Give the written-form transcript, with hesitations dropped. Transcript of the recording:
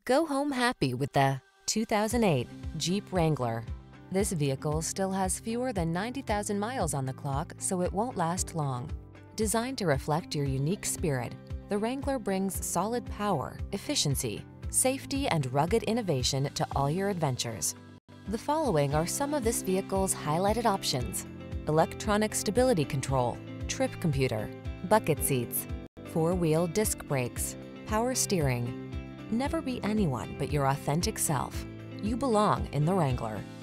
Go home happy with the 2008 Jeep Wrangler. This vehicle still has fewer than 90,000 miles on the clock, so it won't last long. Designed to reflect your unique spirit, the Wrangler brings solid power, efficiency, safety, and rugged innovation to all your adventures. The following are some of this vehicle's highlighted options: electronic stability control, trip computer, bucket seats, four-wheel disc brakes, power steering. Never be anyone but your authentic self. You belong in the Wrangler.